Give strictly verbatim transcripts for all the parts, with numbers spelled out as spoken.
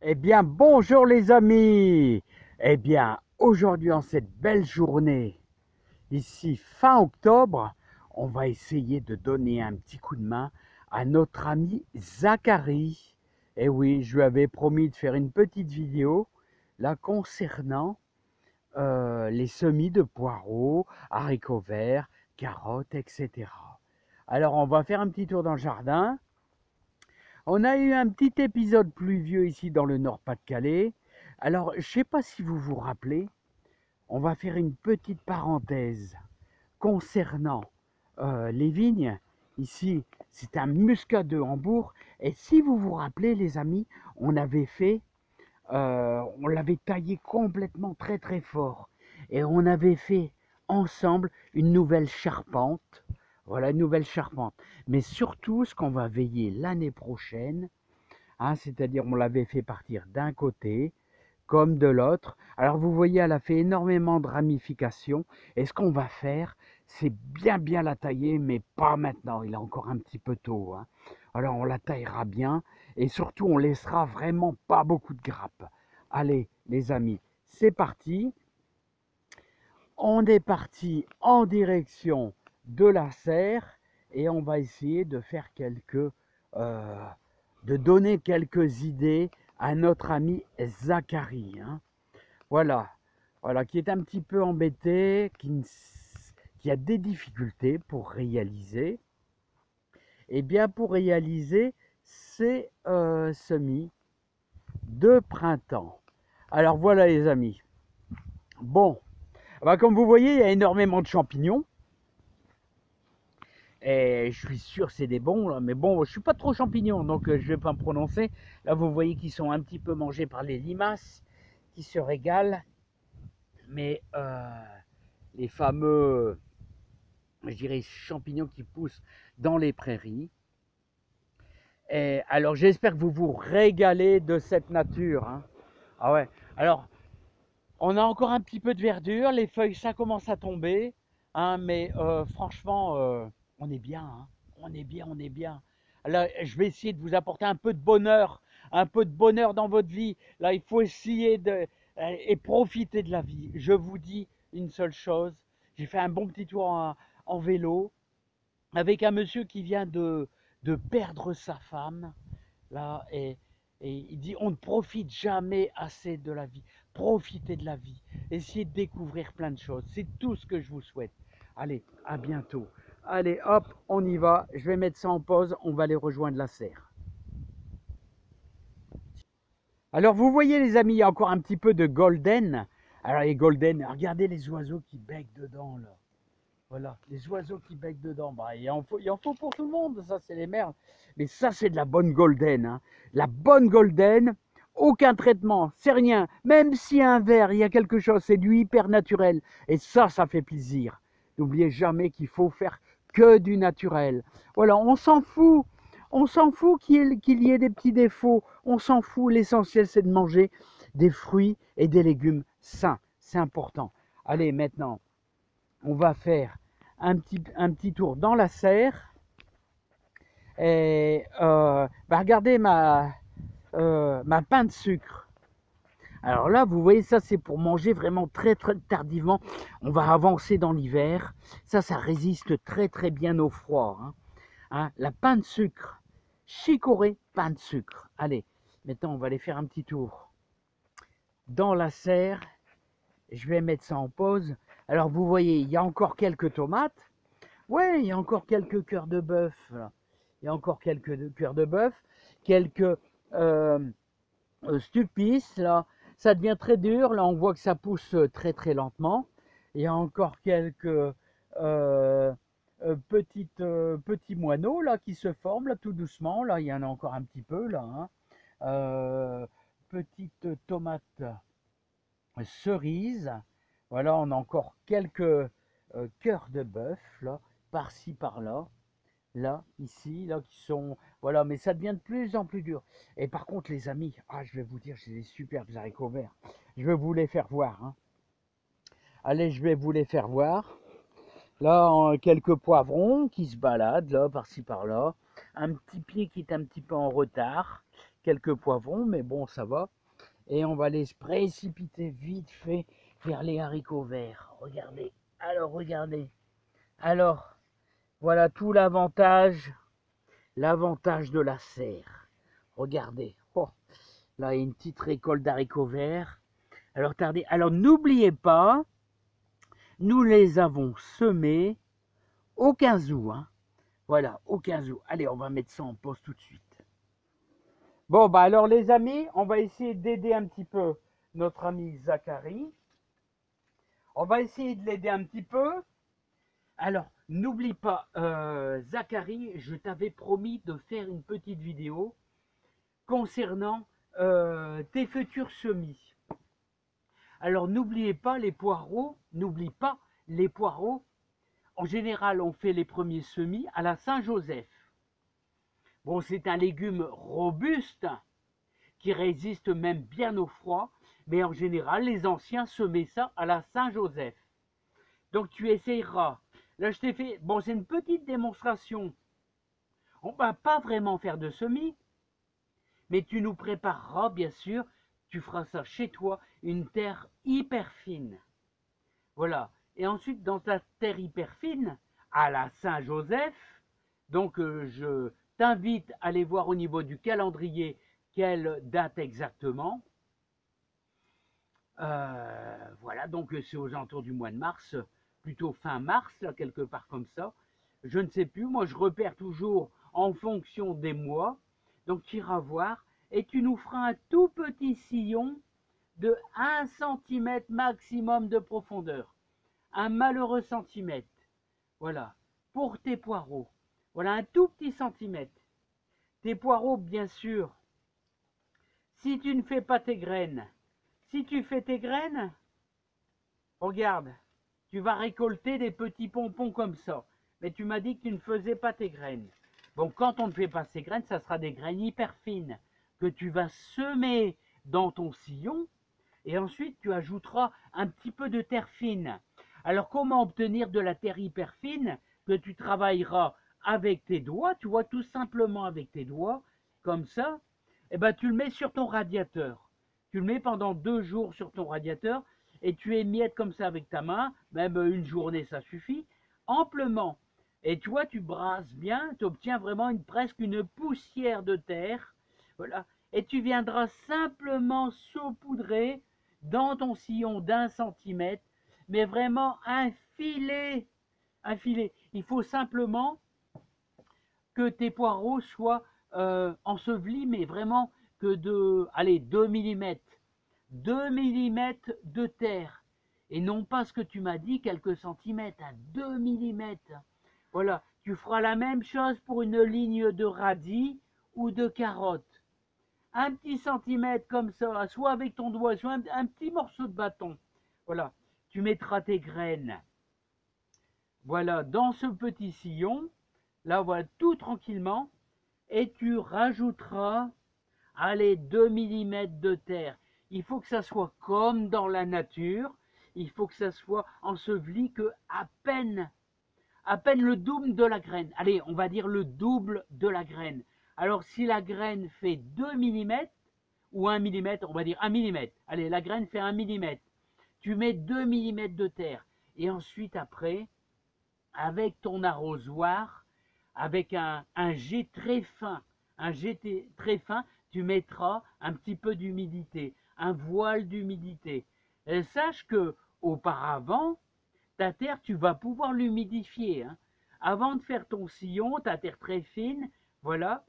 Eh bien, bonjour les amis. Eh bien, aujourd'hui en cette belle journée, ici fin octobre, on va essayer de donner un petit coup de main à notre ami Zachary. Eh oui, je lui avais promis de faire une petite vidéo là concernant euh, les semis de poireaux, haricots verts, carottes, et cetera. Alors, on va faire un petit tour dans le jardin. On a eu un petit épisode pluvieux ici dans le Nord-Pas-de-Calais. Alors, je ne sais pas si vous vous rappelez, on va faire une petite parenthèse concernant euh, les vignes. Ici, c'est un muscat de Hambourg. Et si vous vous rappelez, les amis, on avait fait, euh, on l'avait taillé complètement très très fort. Et on avait fait ensemble une nouvelle charpente. Voilà, une nouvelle charpente. Mais surtout, ce qu'on va veiller l'année prochaine, hein, c'est-à-dire on l'avait fait partir d'un côté comme de l'autre. Alors vous voyez, elle a fait énormément de ramifications. Et ce qu'on va faire, c'est bien bien la tailler, mais pas maintenant. Il est encore un petit peu tôt, hein. Alors on la taillera bien et surtout on laissera vraiment pas beaucoup de grappes. Allez les amis, c'est parti. On est parti en direction de la serre et on va essayer de faire quelques, euh, de donner quelques idées à notre ami Zachary, hein. Voilà, voilà, qui est un petit peu embêté, qui, ne qui a des difficultés pour réaliser. Et bien pour réaliser ces euh, semis de printemps. Alors voilà les amis. Bon, bah, comme vous voyez, il y a énormément de champignons. Et je suis sûr que c'est des bons, là. Mais bon, je suis pas trop champignon, donc euh, je vais pas me prononcer. Là, vous voyez qu'ils sont un petit peu mangés par les limaces, qui se régalent. Mais euh, les fameux, je dirais, champignons qui poussent dans les prairies. Et alors, j'espère que vous vous régalez de cette nature, hein. Ah ouais. Alors, on a encore un petit peu de verdure, les feuilles, ça commence à tomber, hein, mais euh, franchement, euh, on est bien, hein. On est bien, on est bien. Là, je vais essayer de vous apporter un peu de bonheur, un peu de bonheur dans votre vie. Là, il faut essayer de et profiter de la vie. Je vous dis une seule chose. J'ai fait un bon petit tour en, en vélo avec un monsieur qui vient de, de perdre sa femme. Là, et, et il dit, on ne profite jamais assez de la vie. Profitez de la vie. Essayez de découvrir plein de choses. C'est tout ce que je vous souhaite. Allez, à bientôt. Allez, hop, on y va. Je vais mettre ça en pause. On va aller rejoindre la serre. Alors, vous voyez, les amis, il y a encore un petit peu de golden. Alors, les golden, regardez les oiseaux qui becquent dedans, là. Voilà, les oiseaux qui becquent dedans, bah, il, en faut, il en faut pour tout le monde, ça c'est les merles. Mais ça c'est de la bonne golden, hein. La bonne golden, aucun traitement, c'est rien. Même s'il y a un verre, il y a quelque chose, c'est du hyper naturel. Et ça, ça fait plaisir. N'oubliez jamais qu'il faut faire que du naturel. Voilà, on s'en fout. On s'en fout qu'il qu'il y ait des petits défauts. On s'en fout. L'essentiel, c'est de manger des fruits et des légumes sains. C'est important. Allez, maintenant, on va faire un petit, un petit tour dans la serre. Et euh, bah regardez ma, euh, ma pain de sucre. Alors là, vous voyez, ça c'est pour manger vraiment très très tardivement. On va avancer dans l'hiver. Ça, ça résiste très très bien au froid, hein. Hein, la pain de sucre. Chicorée, pain de sucre. Allez, maintenant on va aller faire un petit tour dans la serre. Je vais mettre ça en pause. Alors vous voyez, il y a encore quelques tomates. Ouais, il y a encore quelques cœurs de bœuf, là. Il y a encore quelques cœurs de bœuf, quelques euh, euh, stupices, là. Ça devient très dur, là on voit que ça pousse très très lentement. Il y a encore quelques euh, euh, petites, euh, petits moineaux, là, qui se forment, là, tout doucement. Là, il y en a encore un petit peu, là, hein. Euh, petites tomates cerises. Voilà, on a encore quelques euh, cœurs de bœuf, là, par-ci, par-là, là, ici, là, qui sont... Voilà, mais ça devient de plus en plus dur. Et par contre, les amis, ah, je vais vous dire, j'ai des superbes haricots verts. Je vais vous les faire voir, hein. Allez, je vais vous les faire voir. Là, en- quelques poivrons qui se baladent, là, par-ci, par-là. Un petit pied qui est un petit peu en retard, quelques poivrons, mais bon, ça va. Et on va les précipiter vite fait vers les haricots verts. Regardez, alors regardez. Alors, voilà tout l'avantage, l'avantage de la serre. Regardez, oh, là il y a une petite récolte d'haricots verts. Alors, tardez. Alors n'oubliez pas, nous les avons semés au quinze août. Hein. Voilà, au quinze août. Allez, on va mettre ça en pause tout de suite. Bon, bah alors les amis, on va essayer d'aider un petit peu notre ami Zachary. On va essayer de l'aider un petit peu. Alors, n'oublie pas, euh, Zachary, je t'avais promis de faire une petite vidéo concernant euh, tes futurs semis. Alors, n'oubliez pas les poireaux, n'oublie pas les poireaux. En général, on fait les premiers semis à la Saint-Joseph. Bon, c'est un légume robuste qui résiste même bien au froid, mais en général, les anciens semaient ça à la Saint-Joseph. Donc, tu essayeras. Là, je t'ai fait, bon, c'est une petite démonstration. On ne va pas vraiment faire de semis, mais tu nous prépareras, bien sûr, tu feras ça chez toi, une terre hyper fine. Voilà. Et ensuite, dans ta terre hyper fine, à la Saint-Joseph, donc euh, je t'invite à aller voir au niveau du calendrier quelle date exactement. Euh, voilà, donc c'est aux alentours du mois de mars, plutôt fin mars, là, quelque part comme ça. Je ne sais plus, moi je repère toujours en fonction des mois. Donc tu iras voir et tu nous feras un tout petit sillon de un centimètre maximum de profondeur. Un malheureux centimètre. Voilà, pour tes poireaux. Voilà, un tout petit centimètre. Tes poireaux, bien sûr, si tu ne fais pas tes graines, si tu fais tes graines, regarde, tu vas récolter des petits pompons comme ça. Mais tu m'as dit que tu ne faisais pas tes graines. Bon, quand on ne fait pas ces graines, ça sera des graines hyper fines que tu vas semer dans ton sillon et ensuite tu ajouteras un petit peu de terre fine. Alors, comment obtenir de la terre hyper fine que tu travailleras avec tes doigts, tu vois, tout simplement avec tes doigts, comme ça, eh ben, tu le mets sur ton radiateur. Tu le mets pendant deux jours sur ton radiateur et tu émiettes comme ça avec ta main, même une journée ça suffit, amplement. Et tu vois, tu brasses bien, tu obtiens vraiment une, presque une poussière de terre, voilà. Et tu viendras simplement saupoudrer dans ton sillon d'un centimètre, mais vraiment un filet, un filet. Il faut simplement que tes poireaux soient euh, ensevelis, mais vraiment que de, allez, deux millimètres. deux millimètres de terre. Et non pas ce que tu m'as dit, quelques centimètres, hein, deux millimètres. Voilà, tu feras la même chose pour une ligne de radis ou de carottes. Un petit centimètre comme ça, soit avec ton doigt, soit un, un petit morceau de bâton. Voilà, tu mettras tes graines. Voilà, dans ce petit sillon, là, voilà, tout tranquillement, et tu rajouteras, allez, deux millimètres de terre. Il faut que ça soit comme dans la nature, il faut que ça soit enseveli que à peine, à peine le double de la graine. Allez, on va dire le double de la graine. Alors, si la graine fait deux millimètres, ou un millimètre, on va dire un millimètre. Allez, la graine fait un millimètre. Tu mets deux millimètres de terre. Et ensuite, après, avec ton arrosoir, avec un, un jet très fin, un jet très fin, tu mettras un petit peu d'humidité, un voile d'humidité. Sache que auparavant, ta terre, tu vas pouvoir l'humidifier. Hein. Avant de faire ton sillon, ta terre très fine, voilà.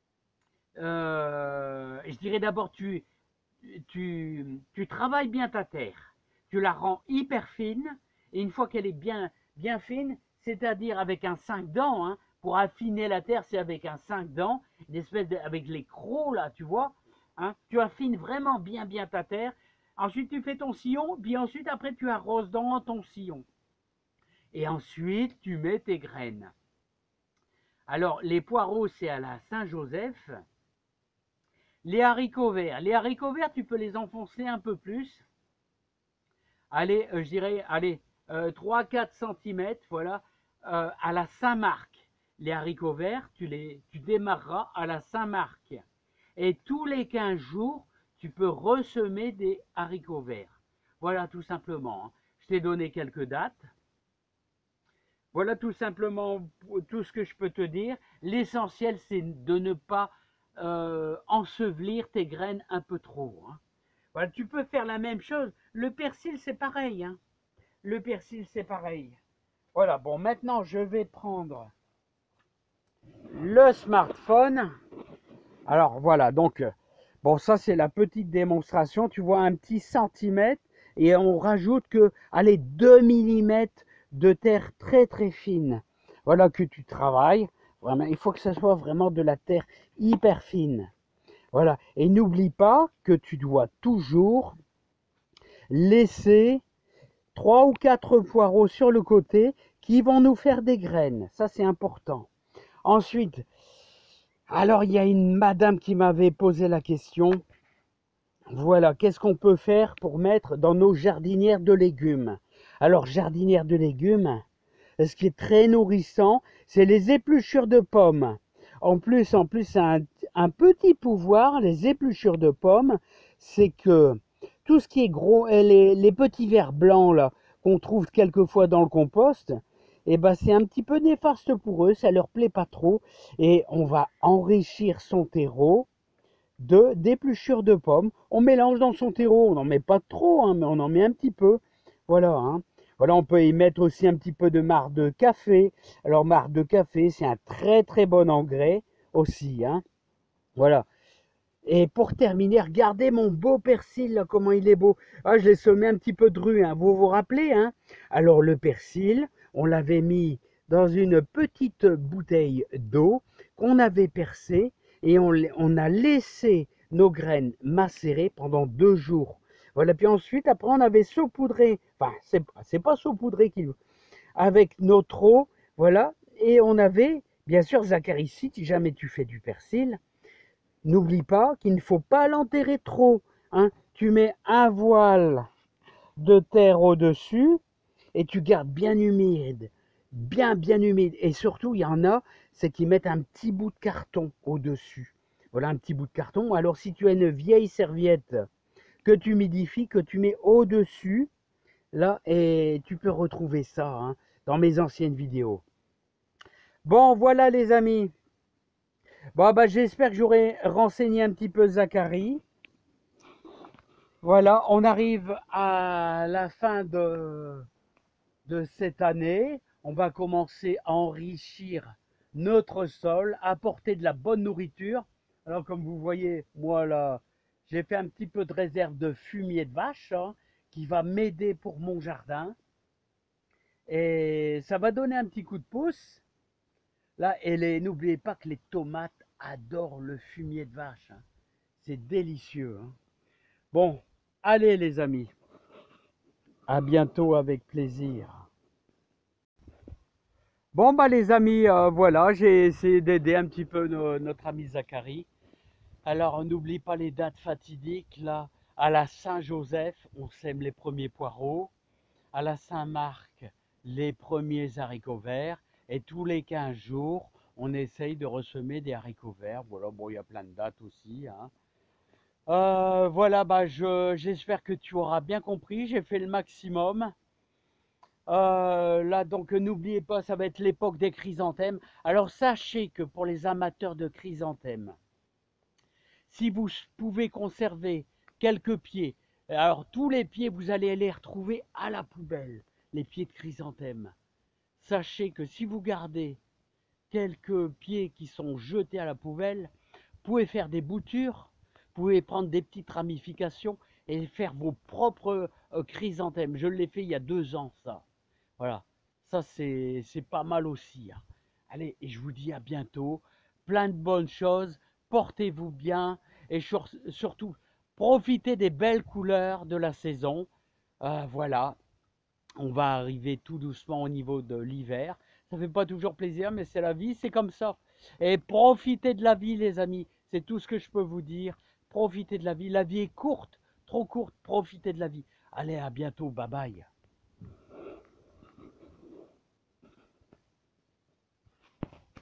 Euh, je dirais d'abord, tu, tu, tu travailles bien ta terre. Tu la rends hyper fine. Et une fois qu'elle est bien, bien fine, c'est-à-dire avec un cinq dents, hein, pour affiner la terre, c'est avec un cinq dents, une espèce de, avec les crocs là, tu vois. Hein, tu affines vraiment bien bien ta terre. Ensuite, tu fais ton sillon, puis ensuite, après, tu arroses dans ton sillon. Et ensuite, tu mets tes graines. Alors, les poireaux, c'est à la Saint-Joseph. Les haricots verts. Les haricots verts, tu peux les enfoncer un peu plus. Allez, euh, je dirais, allez, euh, trois à quatre centimètres, voilà, euh, à la Saint-Marc. Les haricots verts, tu les tu démarreras à la Saint-Marc. Et tous les quinze jours, tu peux ressemer des haricots verts. Voilà tout simplement, hein. Je t'ai donné quelques dates. Voilà tout simplement tout ce que je peux te dire. L'essentiel, c'est de ne pas euh, ensevelir tes graines un peu trop, hein. Voilà, tu peux faire la même chose. Le persil, c'est pareil, hein. Le persil, c'est pareil. Voilà, bon, maintenant, je vais prendre le smartphone. Alors, voilà, donc, bon, ça, c'est la petite démonstration. Tu vois, un petit centimètre et on rajoute que, allez, deux millimètres de terre très, très fine. Voilà que tu travailles. Vraiment, il faut que ce soit vraiment de la terre hyper fine. Voilà, et n'oublie pas que tu dois toujours laisser trois ou quatre poireaux sur le côté qui vont nous faire des graines. Ça, c'est important. Ensuite, alors il y a une madame qui m'avait posé la question. Voilà, qu'est-ce qu'on peut faire pour mettre dans nos jardinières de légumes? Alors, jardinières de légumes, ce qui est très nourrissant, c'est les épluchures de pommes. En plus, en plus, c'est un, un petit pouvoir, les épluchures de pommes, c'est que tout ce qui est gros, les, les petits vers blancs là qu'on trouve quelquefois dans le compost, eh ben c'est un petit peu néfaste pour eux, ça leur plaît pas trop, et on va enrichir son terreau de d'épluchures de pommes. On mélange dans son terreau, on n'en met pas trop, hein, mais on en met un petit peu. Voilà, hein. Voilà, on peut y mettre aussi un petit peu de marc de café. Alors, marc de café, c'est un très très bon engrais aussi, hein. Voilà. Et pour terminer, regardez mon beau persil, là, comment il est beau. Ah, je l'ai semé un petit peu dru, hein. Vous vous rappelez, hein? Alors, le persil, on l'avait mis dans une petite bouteille d'eau qu'on avait percée et on, on a laissé nos graines macérer pendant deux jours. Voilà, puis ensuite, après, on avait saupoudré, enfin, c'est c'est pas saupoudré qu'il avec notre eau, voilà, et on avait, bien sûr, Zacharie, si jamais tu fais du persil, n'oublie pas qu'il ne faut pas l'enterrer trop, hein. Tu mets un voile de terre au-dessus et tu gardes bien humide, bien bien humide. Et surtout, il y en a, c'est qu'ils mettent un petit bout de carton au-dessus. Voilà, un petit bout de carton. Alors, si tu as une vieille serviette que tu humidifies, que tu mets au-dessus, là, et tu peux retrouver ça, hein, dans mes anciennes vidéos. Bon, voilà les amis. Bon, bah, j'espère que j'aurai renseigné un petit peu Zacharie. Voilà, on arrive à la fin de, de cette année. On va commencer à enrichir notre sol, apporter de la bonne nourriture. Alors, comme vous voyez, moi là, j'ai fait un petit peu de réserve de fumier de vache, hein, qui va m'aider pour mon jardin. Et ça va donner un petit coup de pouce. Là, et n'oubliez pas que les tomates adorent le fumier de vache, hein. C'est délicieux, hein. Bon, allez les amis, à bientôt avec plaisir. Bon bah les amis, euh, voilà, j'ai essayé d'aider un petit peu no- notre ami Zacharie. Alors n'oublie pas les dates fatidiques, là, à la Saint-Joseph, on sème les premiers poireaux, à la Saint-Marc, les premiers haricots verts, et tous les quinze jours, on essaye de ressemer des haricots verts. Voilà, bon, il y a plein de dates aussi, hein. Euh, voilà, bah, je, j'espère que tu auras bien compris. J'ai fait le maximum. Euh, là, donc, n'oubliez pas, ça va être l'époque des chrysanthèmes. Alors, sachez que pour les amateurs de chrysanthèmes, si vous pouvez conserver quelques pieds, alors tous les pieds, vous allez les retrouver à la poubelle, les pieds de chrysanthème. Sachez que si vous gardez quelques pieds qui sont jetés à la poubelle, vous pouvez faire des boutures, vous pouvez prendre des petites ramifications et faire vos propres euh, chrysanthèmes. Je l'ai fait il y a deux ans, ça. Voilà, ça c'est c'est pas mal aussi, hein. Allez, et je vous dis à bientôt. Plein de bonnes choses. Portez-vous bien et sur- surtout, profitez des belles couleurs de la saison. Euh, voilà, on va arriver tout doucement au niveau de l'hiver. Ça fait pas toujours plaisir, mais c'est la vie, c'est comme ça. Et profitez de la vie, les amis. C'est tout ce que je peux vous dire. Profitez de la vie. La vie est courte, trop courte. Profitez de la vie. Allez, à bientôt. Bye bye.